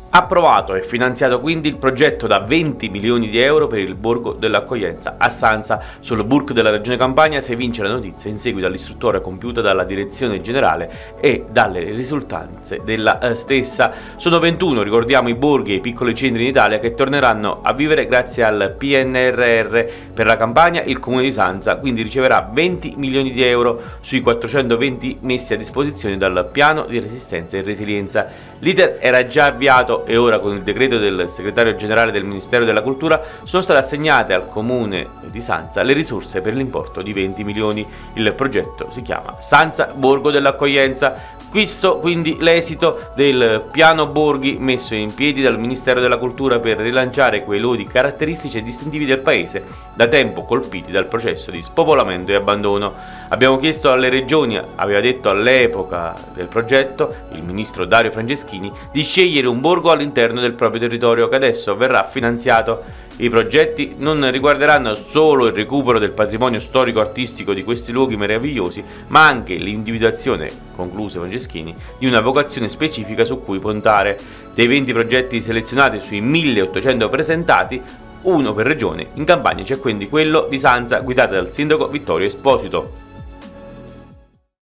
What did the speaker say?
Approvato e finanziato quindi il progetto da 20 milioni di euro per il Borgo dell'Accoglienza a Sanza. Sul Burg della Regione Campania si evince la notizia in seguito all'istruttoria compiuta dalla Direzione Generale e dalle risultanze della stessa. Sono 21, ricordiamo, i borghi e i piccoli centri in Italia che torneranno a vivere grazie al PNRR. Per la Campania il Comune di Sanza quindi riceverà 20 milioni di euro sui 420 messi a disposizione dal Piano di Resistenza e Resilienza. L'iter era già avviato e ora con il decreto del segretario generale del Ministero della Cultura sono state assegnate al Comune di Sanza le risorse per l'importo di 20 milioni. Il progetto si chiama Sanza Borgo dell'Accoglienza. Questo quindi l'esito del piano borghi messo in piedi dal Ministero della Cultura per rilanciare quei luoghi caratteristici e distintivi del paese, da tempo colpiti dal processo di spopolamento e abbandono. Abbiamo chiesto alle regioni, aveva detto all'epoca del progetto il ministro Dario Franceschini, di scegliere un borgo all'interno del proprio territorio che adesso verrà finanziato. I progetti non riguarderanno solo il recupero del patrimonio storico-artistico di questi luoghi meravigliosi, ma anche l'individuazione, concluse Franceschini, di una vocazione specifica su cui puntare. Dei 20 progetti selezionati sui 1800 presentati, uno per regione, in Campania c'è quindi quello di Sanza guidato dal sindaco Vittorio Esposito.